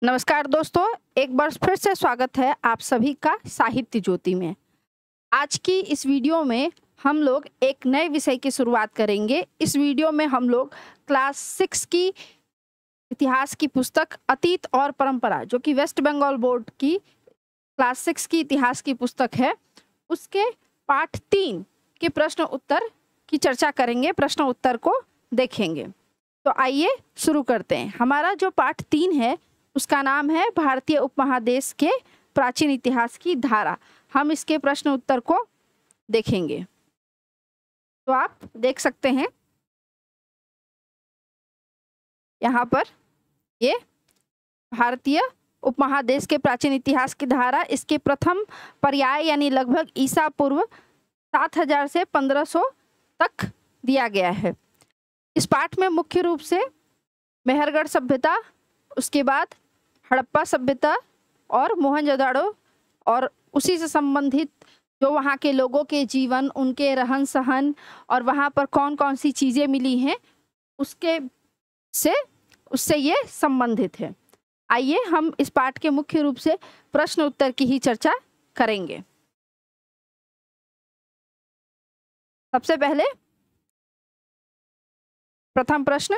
नमस्कार दोस्तों, एक बार फिर से स्वागत है आप सभी का साहित्य ज्योति में। आज की इस वीडियो में हम लोग एक नए विषय की शुरुआत करेंगे। इस वीडियो में हम लोग क्लास 6 की इतिहास की पुस्तक अतीत और परंपरा, जो कि वेस्ट बंगाल बोर्ड की क्लास 6 की इतिहास की पुस्तक है, उसके पाठ 3 के प्रश्न उत्तर की चर्चा करेंगे, प्रश्न उत्तर को देखेंगे। तो आइए शुरू करते हैं। हमारा जो पाठ 3 है उसका नाम है भारतीय उपमहादेश के प्राचीन इतिहास की धारा। हम इसके प्रश्न उत्तर को देखेंगे। तो आप देख सकते हैं यहाँ पर ये भारतीय उपमहादेश के प्राचीन इतिहास की धारा, इसके प्रथम पर्याय यानी लगभग ईसा पूर्व 7000 से 1500 तक दिया गया है। इस पाठ में मुख्य रूप से मेहरगढ़ सभ्यता, उसके बाद हड़प्पा सभ्यता और मोहनजोदड़ो और उसी से संबंधित जो वहाँ के लोगों के जीवन, उनके रहन सहन और वहाँ पर कौन कौन सी चीज़ें मिली हैं उससे ये संबंधित है। आइए हम इस पाठ के मुख्य रूप से प्रश्न उत्तर की ही चर्चा करेंगे। सबसे पहले प्रथम प्रश्न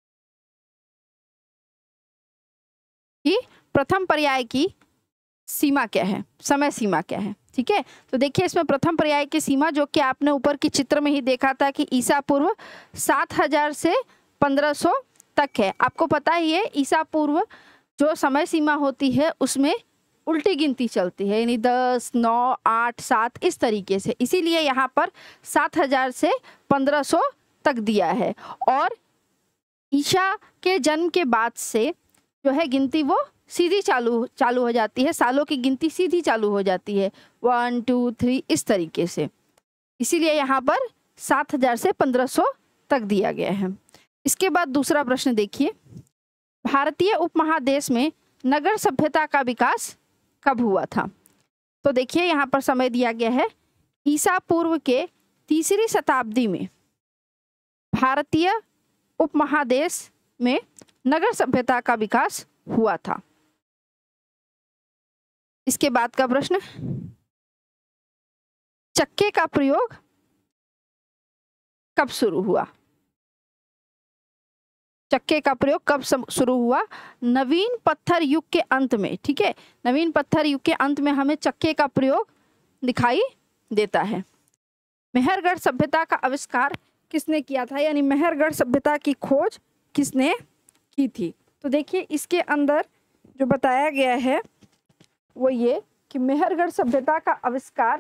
कि प्रथम पर्याय की सीमा क्या है, समय सीमा क्या है। ठीक है, तो देखिए इसमें प्रथम पर्याय की सीमा, जो कि आपने ऊपर की चित्र में ही देखा था कि ईसा पूर्व 7000 से 1500 तक है। आपको पता ही है ईसा पूर्व जो समय सीमा होती है उसमें उल्टी गिनती चलती है, यानी 10, 9, 8, 7 इस तरीके से, इसीलिए यहाँ पर 7000 से 1500 तक दिया है। और ईसा के जन्म के बाद से जो है गिनती वो सीधी चालू हो जाती है, सालों की गिनती सीधी चालू हो जाती है, 1, 2, 3 इस तरीके से, इसीलिए यहाँ पर 7000 से 1500 तक दिया गया है। इसके बाद दूसरा प्रश्न देखिए, भारतीय उपमहादेश में नगर सभ्यता का विकास कब हुआ था। तो देखिए यहाँ पर समय दिया गया है, ईसा पूर्व के 3री शताब्दी में भारतीय उपमहादेश में नगर सभ्यता का विकास हुआ था। इसके बाद का प्रश्न, चक्के का प्रयोग कब शुरू हुआ। चक्के का प्रयोग कब शुरू हुआ? नवीन पत्थर युग के अंत में। ठीक है, नवीन पत्थर युग के अंत में हमें चक्के का प्रयोग दिखाई देता है। मेहरगढ़ सभ्यता का आविष्कार किसने किया था, यानी मेहरगढ़ सभ्यता की खोज किसने की थी। तो देखिए इसके अंदर जो बताया गया है वो ये कि मेहरगढ़ सभ्यता का आविष्कार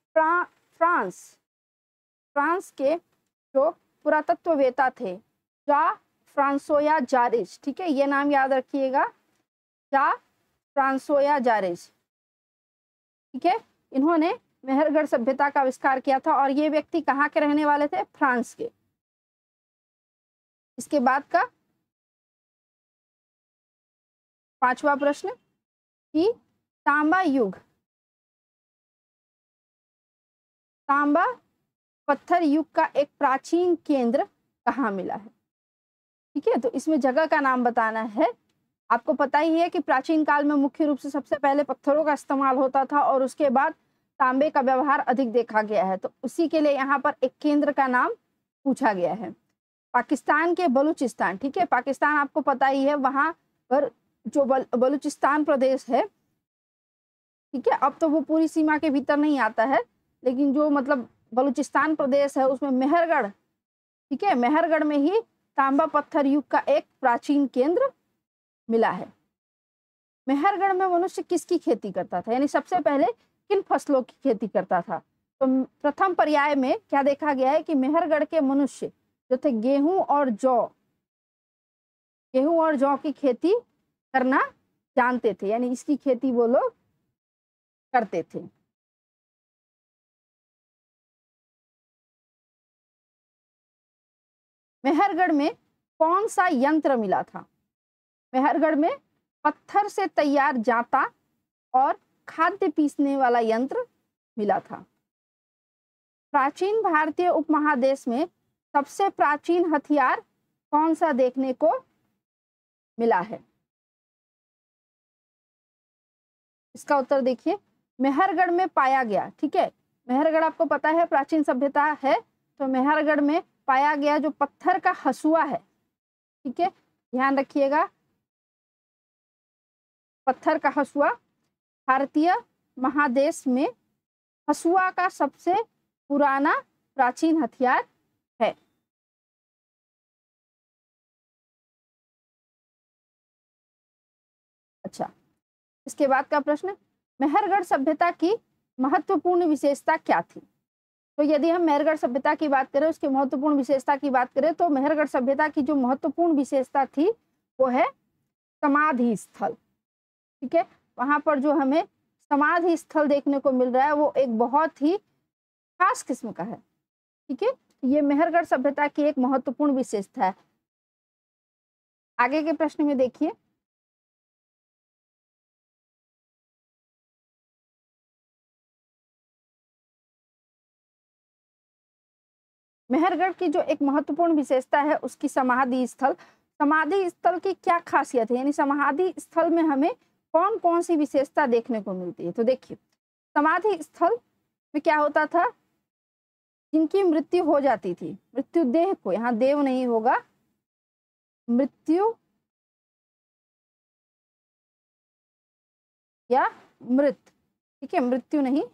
फ्रांस के जो पुरातत्ववेता थे, फ्रांसोया जारेज, ठीक है, ये नाम याद रखिएगा, फ्रांसोया जारेज। ठीक है, इन्होंने मेहरगढ़ सभ्यता का आविष्कार किया था और ये व्यक्ति कहाँ के रहने वाले थे? फ्रांस के। इसके बाद का 5वां प्रश्न कि तांबा पत्थर युग का एक प्राचीन केंद्र कहाँ मिला है। ठीक है, तो इसमें जगह का नाम बताना है। आपको पता ही है कि प्राचीन काल में मुख्य रूप से सबसे पहले पत्थरों का इस्तेमाल होता था और उसके बाद तांबे का व्यवहार अधिक देखा गया है, तो उसी के लिए यहाँ पर एक केंद्र का नाम पूछा गया है। पाकिस्तान के बलूचिस्तान, ठीक है, पाकिस्तान आपको पता ही है, वहां पर जो बलूचिस्तान प्रदेश है, ठीक है, अब तो वो पूरी सीमा के भीतर नहीं आता है, लेकिन जो मतलब बलूचिस्तान प्रदेश है उसमें मेहरगढ़, ठीक है, मेहरगढ़ में ही तांबा पत्थर युग का एक प्राचीन केंद्र मिला है। मेहरगढ़ में मनुष्य किसकी खेती करता था, यानी सबसे पहले किन फसलों की खेती करता था। तो प्रथम पर्याय में क्या देखा गया है कि मेहरगढ़ के मनुष्य जो थे गेहूं और जौ की खेती करना जानते थे, यानी इसकी खेती वो लोग करते थे। मेहरगढ़ में कौन सा यंत्र मिला था। मेहरगढ़ में पत्थर से तैयार जांता और खाद्य पीसने वाला यंत्र मिला था। प्राचीन भारतीय उपमहादेश में सबसे प्राचीन हथियार कौन सा देखने को मिला है। इसका उत्तर देखिए, मेहरगढ़ में पाया गया। ठीक है, मेहरगढ़ आपको पता है प्राचीन सभ्यता है, तो मेहरगढ़ में पाया गया जो पत्थर का हसुआ है, ठीक है, ध्यान रखिएगा, पत्थर का हसुआ भारतीय महादेश में हसुआ का सबसे पुराना प्राचीन हथियार है। अच्छा, इसके बाद का प्रश्न, मेहरगढ़ सभ्यता की महत्वपूर्ण विशेषता क्या थी? तो यदि हम मेहरगढ़ सभ्यता की बात करें, उसकी महत्वपूर्ण विशेषता की बात करें, तो मेहरगढ़ सभ्यता की जो महत्वपूर्ण विशेषता थी वो है समाधि स्थल। ठीक है, वहां पर जो हमें समाधि स्थल देखने को मिल रहा है वो एक बहुत ही खास किस्म का है। ठीक है, ये मेहरगढ़ सभ्यता की एक महत्वपूर्ण विशेषता है। आगे के प्रश्न में देखिए, मेहरगढ़ की जो एक महत्वपूर्ण विशेषता है उसकी समाधि स्थल। समाधि स्थल की क्या खासियत है, यानी समाधि स्थल में हमें कौन कौन सी विशेषता देखने को मिलती है? तो देखिए, समाधि स्थल में क्या होता था, जिनकी मृत्यु हो जाती थी, मृत्यु देह को, यहाँ देव नहीं होगा, मृत्यु या मृत, ठीक है, मृत्यु नहीं,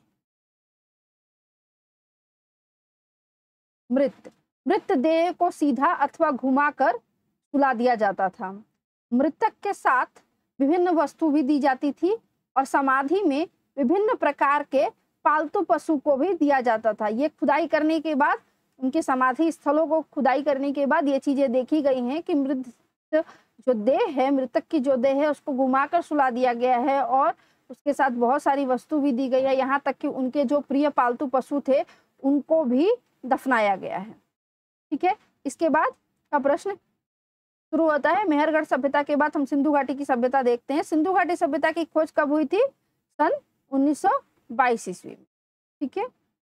मृत, मृत देह को सीधा अथवा घुमाकर सुला दिया जाता था। मृतक के साथ विभिन्न वस्तु भी दी जाती थी और समाधि में विभिन्न प्रकार के पालतू पशु को भी दिया जाता था। ये खुदाई करने के बाद, उनके समाधि स्थलों को खुदाई करने के बाद ये चीजें देखी गई हैं कि मृत जो देह है, मृतक की जो देह है उसको घुमाकर सुला दिया गया है और उसके साथ बहुत सारी वस्तु भी दी गई है, यहाँ तक कि उनके जो प्रिय पालतू पशु थे उनको भी दफनाया गया है। ठीक है, इसके बाद का प्रश्न शुरू होता है, मेहरगढ़ सभ्यता के बाद हम सिंधु घाटी की सभ्यता देखते हैं। सिंधु घाटी सभ्यता की खोज कब हुई थी? सन 1922 ईस्वी में। ठीक है,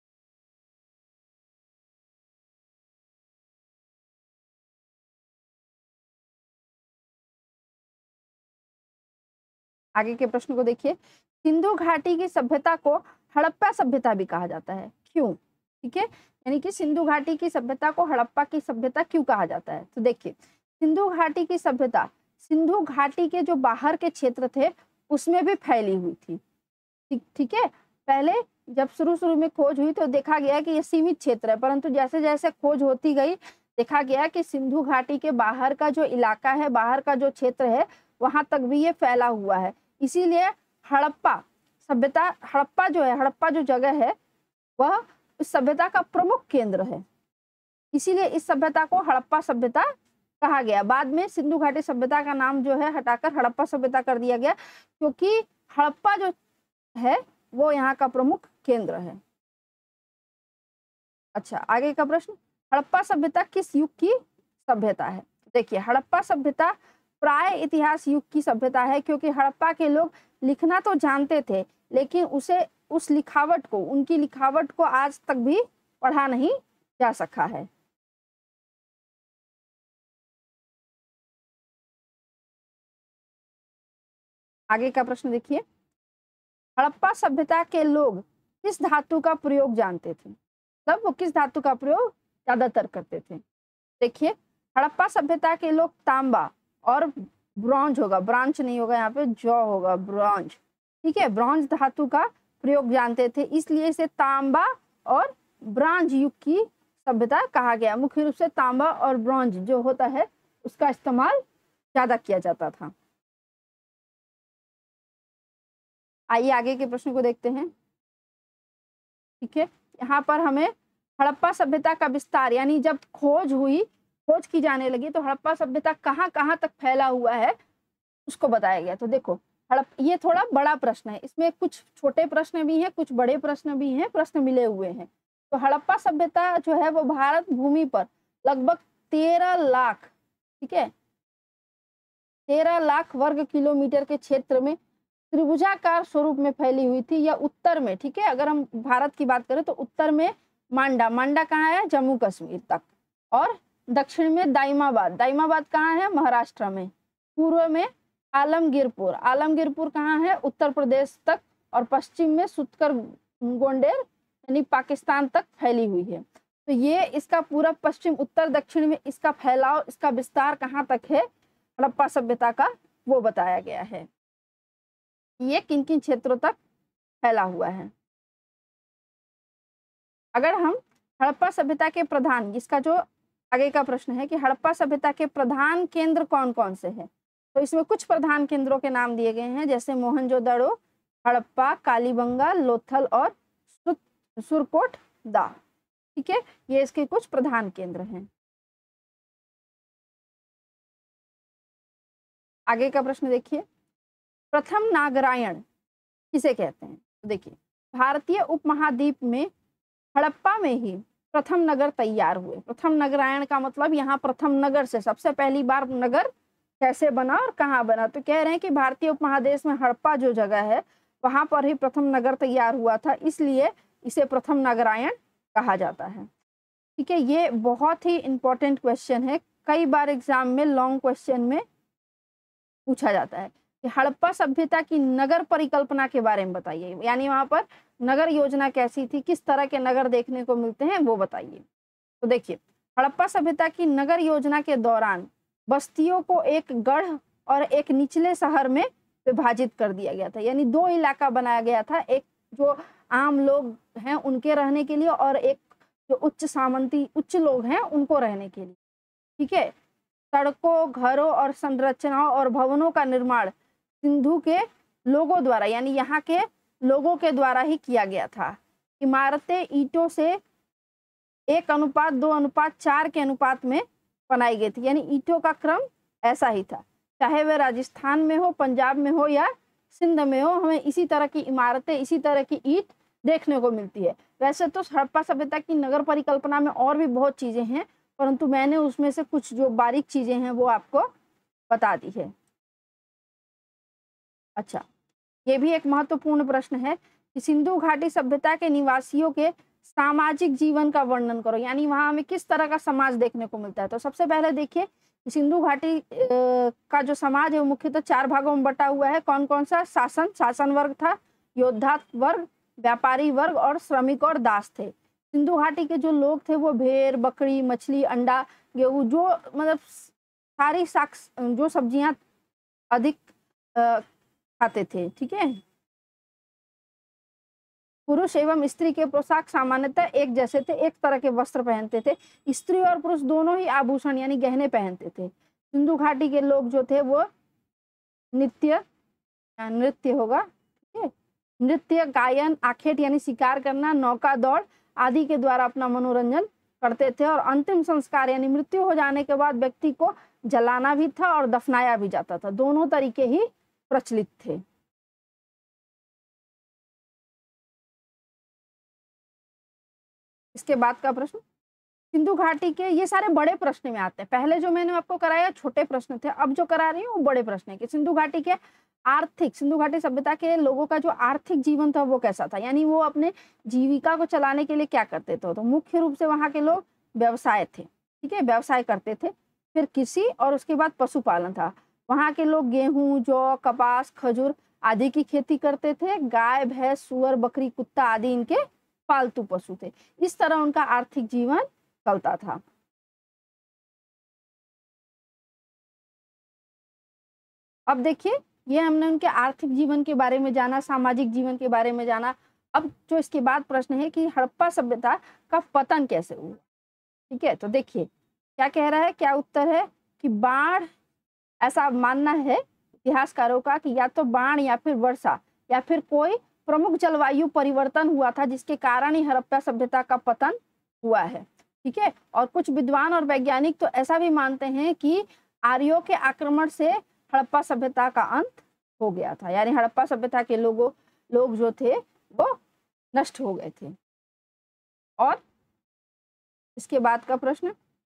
आगे के प्रश्न को देखिए, सिंधु घाटी की सभ्यता को हड़प्पा सभ्यता भी कहा जाता है, क्यों? ठीक है, यानी कि सिंधु घाटी की सभ्यता को हड़प्पा की सभ्यता क्यों कहा जाता है? तो देखिए, सिंधु घाटी की सभ्यता सिंधु घाटी के जो बाहर के क्षेत्र थे उसमें भी फैली हुई थी। ठीक है, पहले जब शुरू में खोज हुई तो देखा गया कि ये सीमित क्षेत्र है, परंतु जैसे जैसे खोज होती गई देखा गया कि सिंधु घाटी के बाहर का जो इलाका है, बाहर का जो क्षेत्र है, वहां तक भी ये फैला हुआ है। इसीलिए हड़प्पा सभ्यता, हड़प्पा जो है, हड़प्पा जो जगह है वह इस सभ्यता का प्रमुख केंद्र है, इसीलिए इस सभ्यता को हड़प्पा सभ्यता कहा गया। बाद में सिंधु घाटी सभ्यता का नाम जो है हटाकर हड़प्पा सभ्यता कर दिया गया, क्योंकि हड़प्पा जो है वो यहाँ का प्रमुख केंद्र है। अच्छा, आगे का प्रश्न, हड़प्पा सभ्यता किस युग की सभ्यता है? देखिए, हड़प्पा सभ्यता प्राय इतिहास युग की सभ्यता है, क्योंकि हड़प्पा के लोग लिखना तो जानते थे लेकिन उस लिखावट को, उनकी लिखावट को आज तक भी पढ़ा नहीं जा सका है। आगे का प्रश्न देखिए, हड़प्पा सभ्यता के लोग किस धातु का प्रयोग जानते थे? तब वो किस धातु का प्रयोग ज्यादातर करते थे? देखिए, हड़प्पा सभ्यता के लोग तांबा और ब्रॉन्ज होगा, ब्रांच नहीं होगा, यहाँ पे जौ होगा, ब्रॉन्ज। ठीक है, ब्रॉन्ज धातु का प्रयोग जानते थे, इसलिए इसे तांबा और ब्रॉन्ज युग की सभ्यता कहा गया। मुख्य रूप से तांबा और ब्रॉन्ज जो होता है उसका इस्तेमाल ज्यादा किया जाता था। आइए आगे के प्रश्न को देखते हैं। ठीक है, यहाँ पर हमें हड़प्पा सभ्यता का विस्तार, यानी जब खोज हुई, खोज की जाने लगी तो हड़प्पा सभ्यता कहाँ कहाँ तक फैला हुआ है उसको बताया गया। तो देखो, ये थोड़ा बड़ा प्रश्न है, इसमें कुछ छोटे प्रश्न भी हैं, कुछ बड़े प्रश्न भी हैं, प्रश्न मिले हुए हैं। तो हड़प्पा सभ्यता जो है वो भारत भूमि पर लगभग 13 लाख, ठीक है, 13 लाख वर्ग किलोमीटर के क्षेत्र में त्रिभुजाकार स्वरूप में फैली हुई थी, या उत्तर में, ठीक है, अगर हम भारत की बात करें तो उत्तर में मांडा, मांडा कहाँ है? जम्मू कश्मीर तक, और दक्षिण में दाइमाबाद, दाइमाबाद कहाँ है? महाराष्ट्र में, पूर्व में आलमगीरपुर। आलमगीरपुर कहाँ है? उत्तर प्रदेश तक, और पश्चिम में सुतकर गोंडेर यानी पाकिस्तान तक फैली हुई है। तो ये इसका पूरा पश्चिम उत्तर दक्षिण में इसका फैलाव, इसका विस्तार कहाँ तक है हड़प्पा सभ्यता का, वो बताया गया है। ये किन किन क्षेत्रों तक फैला हुआ है। अगर हम हड़प्पा सभ्यता के प्रधान, इसका जो आगे का प्रश्न है कि हड़प्पा सभ्यता के प्रधान केंद्र कौन कौन से हैं, तो इसमें कुछ प्रधान केंद्रों के नाम दिए गए हैं, जैसे मोहनजोदड़ो, हड़प्पा, कालीबंगा, लोथल और सुरकोट दा। ठीक है, ये इसके कुछ प्रधान केंद्र हैं। आगे का प्रश्न देखिए, प्रथम नागरायण किसे कहते हैं? तो देखिए, भारतीय उपमहाद्वीप में हड़प्पा में ही प्रथम नगर तैयार हुए। प्रथम नगरायण का मतलब यहाँ प्रथम नगर से सबसे पहली बार नगर कैसे बना और कहाँ बना। तो कह रहे हैं कि भारतीय उपमहादेश में हड़प्पा जो जगह है वहां पर ही प्रथम नगर तैयार हुआ था, इसलिए इसे प्रथम नगरायण कहा जाता है। ठीक है, ये बहुत ही इंपॉर्टेंट क्वेश्चन है, कई बार एग्जाम में लॉन्ग क्वेश्चन में पूछा जाता है कि हड़प्पा सभ्यता की नगर परिकल्पना के बारे में बताइए, यानी वहां पर नगर योजना कैसी थी, किस तरह के नगर देखने को मिलते हैं वो बताइए। तो देखिए, हड़प्पा सभ्यता की नगर योजना के दौरान बस्तियों को एक गढ़ और एक निचले शहर में विभाजित कर दिया गया था, यानी दो इलाका बनाया गया था, एक जो आम लोग हैं उनके रहने के लिए और एक जो उच्च सामंती उच्च लोग हैं उनको रहने के लिए। ठीक है, सड़कों, घरों और संरचनाओं और भवनों का निर्माण सिंधु के लोगों द्वारा, यानी यहाँ के लोगों के द्वारा ही किया गया था। इमारतें ईंटों से 1:2:4 के अनुपात में बनाई गई थी, यानी ईंटों का क्रम ऐसा ही था, चाहे वह राजस्थान में हो, पंजाब में हो या सिंध में हो, हमें इसी तरह की इमारतें, इसी तरह की ईंट देखने को मिलती है। वैसे तो हड़प्पा सभ्यता की नगर परिकल्पना में और भी बहुत चीजें हैं, परंतु मैंने उसमें से कुछ जो बारीक चीजें हैं वो आपको बता दी है। अच्छा, ये भी एक महत्वपूर्ण प्रश्न है कि सिंधु घाटी सभ्यता के निवासियों के सामाजिक जीवन का वर्णन करो, यानी वहां हमें किस तरह का समाज देखने को मिलता है। तो सबसे पहले देखिए, सिंधु घाटी का जो समाज है वो मुख्यतः 4 भागों में बटा हुआ है। कौन कौन सा? शासन वर्ग था, योद्धा वर्ग, व्यापारी वर्ग और श्रमिक और दास थे। सिंधु घाटी के जो लोग थे वो भेड़, बकरी, मछली, अंडा, गेहूं, जो मतलब सारी जो सब्जियां अधिक खाते थे। ठीक है, पुरुष एवं स्त्री के पोशाक सामान्यतः एक जैसे थे, एक तरह के वस्त्र पहनते थे। स्त्री और पुरुष दोनों ही आभूषण यानी गहने पहनते थे। सिंधु घाटी के लोग जो थे वो नृत्य होगा, ठीक है, नृत्य, गायन, आखेट यानी शिकार करना, नौका दौड़ आदि के द्वारा अपना मनोरंजन करते थे। और अंतिम संस्कार यानी मृत्यु हो जाने के बाद व्यक्ति को जलाना भी था और दफनाया भी जाता था, दोनों तरीके ही प्रचलित थे। इसके बाद का प्रश्न, सिंधु घाटी के, ये सारे बड़े प्रश्न में आते हैं। पहले जो मैंने आपको कराया छोटे प्रश्न थे, अब जो करा रही हूँ वो बड़े प्रश्न है कि सिंधु घाटी के सिंधु घाटी सभ्यता के लोगों का जो आर्थिक जीवन था वो कैसा था, यानी वो अपने जीविका को चलाने के लिए क्या करते थे। तो मुख्य रूप से वहाँ के लोग व्यवसाय थे, ठीक है, व्यवसाय करते थे। फिर कृषि और उसके बाद पशुपालन था। वहाँ के लोग गेहूं, जौ, कपास, खजूर आदि की खेती करते थे। गाय, भैंस, सुअर, बकरी, कुत्ता आदि इनके पालतू पशु थे। इस तरह उनका आर्थिक जीवन चलता था। अब देखिए, ये हमने उनके आर्थिक जीवन के बारे में जाना, सामाजिक जीवन के बारे में जाना। अब जो इसके बाद प्रश्न है कि हड़प्पा सभ्यता का पतन कैसे हुआ। ठीक है, तो देखिए क्या कह रहा है, क्या उत्तर है कि बाढ़, ऐसा मानना है इतिहासकारों का कि या तो बाढ़ या फिर वर्षा या फिर कोई प्रमुख जलवायु परिवर्तन हुआ था जिसके कारण ही हड़प्पा सभ्यता का पतन हुआ है। ठीक है, और कुछ विद्वान और वैज्ञानिक तो ऐसा भी मानते हैं कि आर्यों के आक्रमण से हड़प्पा सभ्यता का अंत हो गया था, यानी हड़प्पा सभ्यता के लोग जो थे वो नष्ट हो गए थे। और इसके बाद का प्रश्न,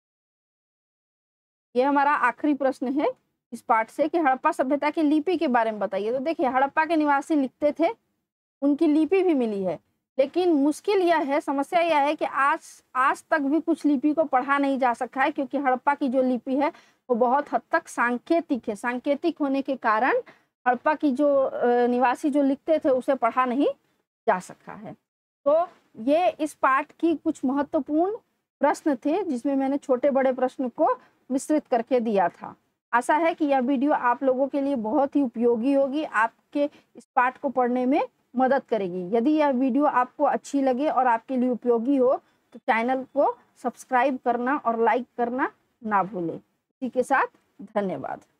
ये हमारा आखिरी प्रश्न है इस पाठ से कि हड़प्पा सभ्यता की लिपि के बारे में बताइए। तो देखिए, हड़प्पा के निवासी लिखते थे, उनकी लिपि भी मिली है, लेकिन मुश्किल यह है, समस्या यह है कि आज तक भी कुछ लिपि को पढ़ा नहीं जा सका है, क्योंकि हड़प्पा की जो लिपि है वो बहुत हद तक सांकेतिक है। सांकेतिक होने के कारण हड़प्पा की जो निवासी जो लिखते थे उसे पढ़ा नहीं जा सका है। तो ये इस पाठ की कुछ महत्वपूर्ण प्रश्न थे जिसमें मैंने छोटे बड़े प्रश्न को मिश्रित करके दिया था। आशा है कि यह वीडियो आप लोगों के लिए बहुत ही उपयोगी होगी, आपके इस पाठ को पढ़ने में मदद करेगी। यदि यह वीडियो आपको अच्छी लगे और आपके लिए उपयोगी हो तो चैनल को सब्सक्राइब करना और लाइक करना ना भूलें। इसी के साथ धन्यवाद।